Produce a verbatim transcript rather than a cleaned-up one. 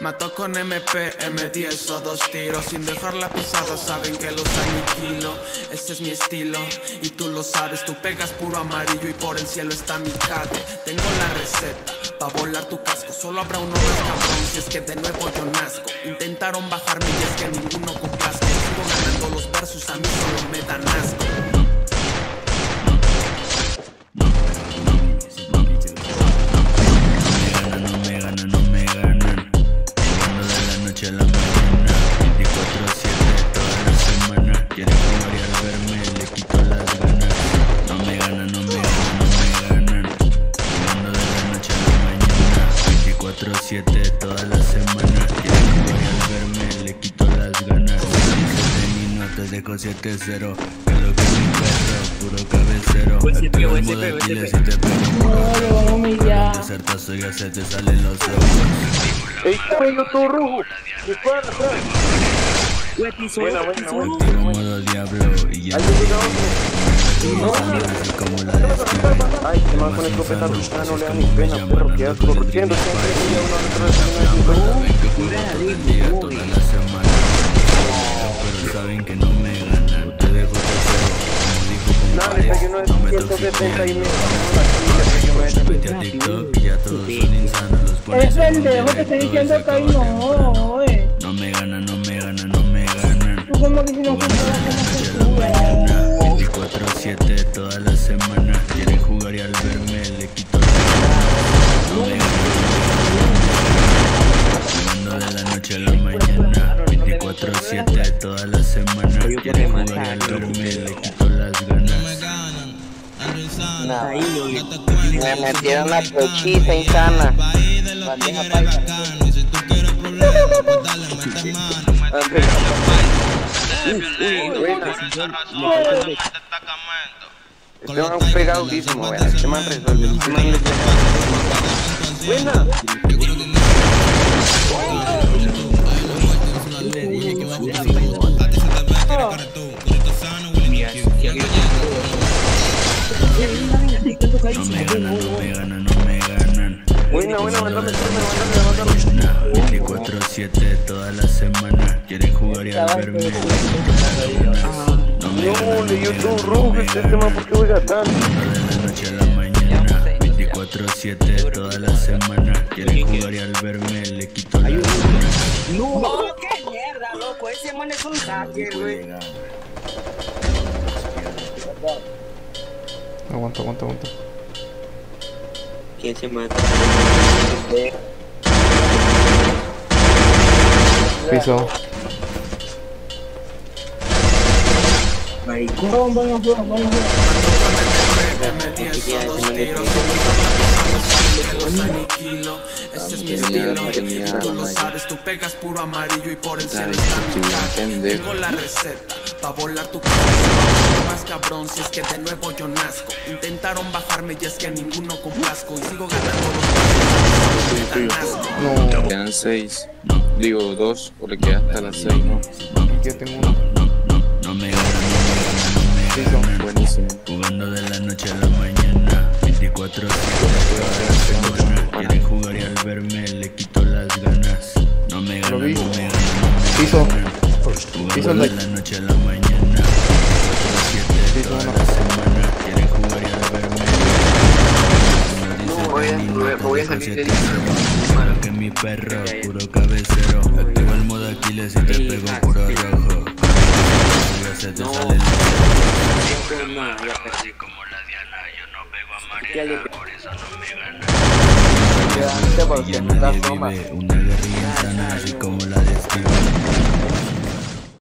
Mato con M P, M diez o dos tiros. Sin dejar la pisada, saben que los aniquilo. Ese es mi estilo, y tú lo sabes. Tú pegas puro amarillo y por el cielo está mi cade. Tengo la receta, pa' volar tu casco. Solo habrá uno más cabrón, si es que de nuevo yo nazco. Intentaron bajarme y es que ninguno complazco. Sigo ganando los versos, a mí solo me dan asco. siete toda la semana. Quieren jugar y al verme le quito las ganas. siete minutos dejo siete cero. Que lo que es mi perro, puro cabecero. Activo el modo Aquiles y te pego puro rojo. Con desertazo ya se te salen los ojos. ¡Ey, cabello todo rojo! ¡Dispara, atrás! Buena, buena, buena. Activo modo diablo y ya no así como la describe. Ay, que más con el profeta Rusana no le da ni pena, perro, que asco. Corriendo siempre que ya uno detrás de una toda la semana. Pero saben que no me ganan. Te dejo tercero, como dijo compadre. No me toques bien. Vete a TikTok y ya todos son insanos. Los pones en pendejo, te estoy diciendo que ahí no, oye. No me ganan, no me ganan, no me ganan. Tú como que si no funciona como veinticuatro siete toda la semana. Quieren jugar y al verme le quito la no me jugando de la noche a la mañana. Veinticuatro siete toda la semana. Quieren jugar y al verme le quito las ganas. Me metieron la pechita insana. Bandeja paisa. Este man es pegadísimo, weón. Este man resuelve. Este man le buena. No me ganan, no me ganan, no me ganan. Buena, buena, mándame, mándame, mándame. veinticuatro siete toda la semana. Quieren jugar y al verme le quito las ganas. No me ganan, No, le dio todo rojo este man, ¿por qué juega tanto? de la noche a la mañana. Veinticuatro siete toda la semana. Quieren jugar y al verme le quito las ganas. No, qué mierda, loco. Ese man es un hacker, güey. Aguanta, aguanta, aguanta. ¿Quién se mata? Piso. Maricón, vaya, vaya, vaya. Los aniquilo, ese es mi estilo. Tú lo sabes, tú pegas puro amarillo y por el cielo está mi cade. Tengo la receta, pa' volar tu casa. Más cabrón, si es que de nuevo yo nazco. Intentaron bajarme y es que ninguno complazco. Y sigo ganando los No. Quedan seis, digo dos, porque queda hasta las seis, ¿no? Aquí yo tengo uno. No me ganan, no me ganan, no me ganan. Buenísimo. Jugando de la noche a la mañana. Veinticuatro siete toda la semana. Quieren jugar y al verme le quito las ganas. No me ganan, no me ganan, no me Piso. ganan. Jugando de la noche a la mañana. veinticuatro siete toda la semana. Quieren jugar y al verme. No, voy a, voy a salir de Creo que mi perro, puro cabecero. Activo el modo Aquiles y te pego puro rojo. Ya se te sale el así como la Diana. Yo no pego a Mariana, por eso no me gana. Y ya nadie vive una guerrilla insana, así como